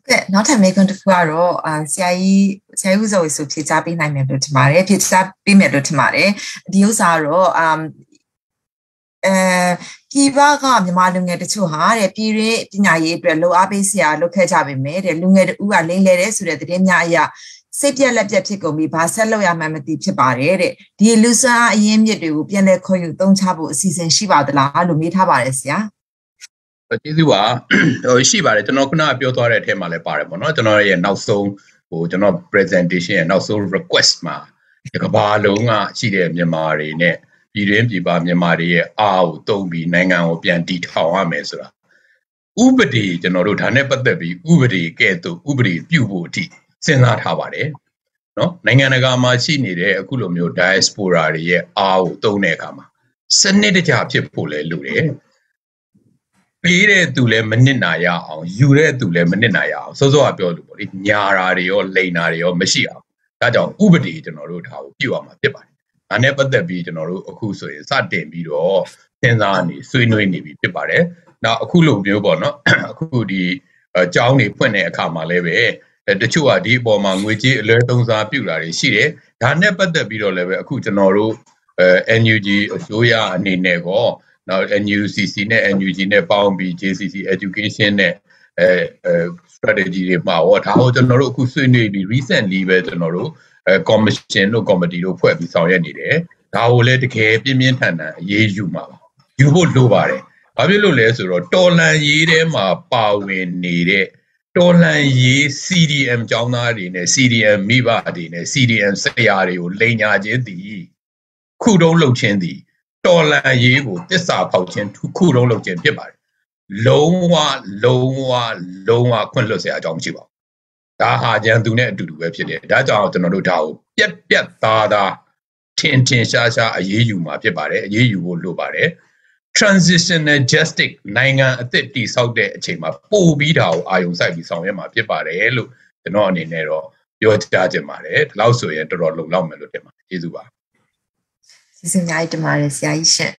Okay, not a make on the Fuaro, say who's always so pizza being like to Mare, pizza be made to Mare, Diosaro, Kiva, Malung at the 200, period, Pinaye, low abasia, look at Abby made, and lung at Ua Ling letters to the Denya. Sepia leptico me, Barcelo, Mamati Chapare, the Lusa, Yem Yedu, Piane Koyu, don't have season Shiva, the La, Lumit Havares, yeah. ကျေးဇူးပါရှိပါတယ်ကျွန်တော်ခုနပြောသွားတဲ့အထက်မှာလည်းပါတယ်ပေါ့နော်ကျွန်တော်ရဲ့နောက်ဆုံးကျွန်တော် presentation ရဲ့နောက်ဆုံး request မှာဒီကဘာလုံးကရှိတဲ့မြန်မာတွေနဲ့ပြည်တွင်းပြည်ပမြန်မာတွေရဲ့အားကိုတုံးပြီးနိုင်ငံကိုပြန်တည်ထောင်ရမယ်ဆိုတာဥပဒေကျွန်တော်တို့ဒါနဲ့ပတ်သက်ပြီးဥပဒေကဲ့သို့ဥပဒေပြုဖို့အထိစဉ်းစားထားပါတယ်နော်နိုင်ငံတကာမှာရှိနေတဲ့အခုလိုမျိုး diaspora တွေရဲ့အားကိုတုံးတဲ့အခါမှာစနစ်တကျဖြစ်ဖို့လည်းလိုတယ်ပေးတဲ့သူလည်းမနစ်နာရအောင်ယူတဲ့သူလည်းမနစ်နာရအောင်စောစောကပြောလို့ပေါ့လေညာရာတွေရောလိန်နာတွေရောမရှိအောင်ဒါကြောင့်ဥပဒေကျွန်တော်တို့ဒါကိုပြုအောင်မှာဖြစ်ပါတယ်ဒါနဲ့ပတ်သက်ပြီးကျွန်တော်တို့အခုဆိုရင်စတင်ပြီးတော့စဉ်းစားနေဆွေးနွေးနေပြီဖြစ်ပါတယ်နောက်အခုလိုမျိုးပေါ့နော်အခုဒီအကြောင်းတွေဖွင့်တဲ့အခါမှာလည်းပဲတချို့ကဒီအပေါ်မှာငွေကြေးအလွဲသုံးစားပြုတာတွေရှိတယ်ဒါနဲ့ပတ်သက်ပြီးတော့လည်းပဲအခုကျွန်တော်တို့NUG အစိုးရအနေနဲ့ကောနောက် NUCC နဲ့ NUG နဲ့ပေါင်းပြီး JCC education နဲ့strategy တွေမှာဟောဒါကိုကျွန်တော်တို့အခုဆွေးနွေးပြီး recently ပဲကျွန်တော်တို့commission တို့ committee တို့ဖွဲ့ပြီးဆောင်ရွက်နေတယ်ဒါကိုလည်းတကယ်ပြင်းပြင်းထန်ထန်အရေးယူမှာပါယူဖို့လိုပါတယ်ဘာဖြစ်လို့လဲဆိုတော့တော်လန်ရေးထဲမှာပါဝင်နေတဲ့တော်လန်ရေး CDM ကျောင်းသားတွေနဲ့ CDM မိဘတွေနဲ့ CDM ဆရာတွေကိုလိန်ညာခြင်းသည်ခုတုံးလှုပ်ခြင်းသည်တော်လန်ရေးကိုတစ္ဆာဖောက်ခြင်းခုတုံးလုပ်ခြင်းဖြစ်ပါတယ်လုံးဝခွင့်လွှတ်စရာအကြောင်းမရှိပါဘူးဒါဟာကြံသူနဲ့အတူတူပဲဖြစ်တယ်ဒါကြောင့်ကျွန်တော်တို့ဒါကိုပြက်သားထင်ရှားအရေးယူမှာဖြစ်ပါတယ်အရေးယူဖို့လိုပါတယ် transitional justice နိုင်ငံအသစ်တည်ဆောက်တဲ့အချိန်မှာပို့ပြီးတာကိုအာရုံစိုက်ပြီးဆောင်ရွက်မှာဖြစ်ပါတယ်လို့ကျွန်တော်အနေနဲ့တော့ပြောကြားချင်ပါတယ်ဒီလောက်ဆိုရင်တော်တော်လုံလောက်မယ်လို့ထင်ပါတယ်ကျေးဇူးပါကျေးဇူးများတင်ပါတယ်ဆရာကြီးရှင်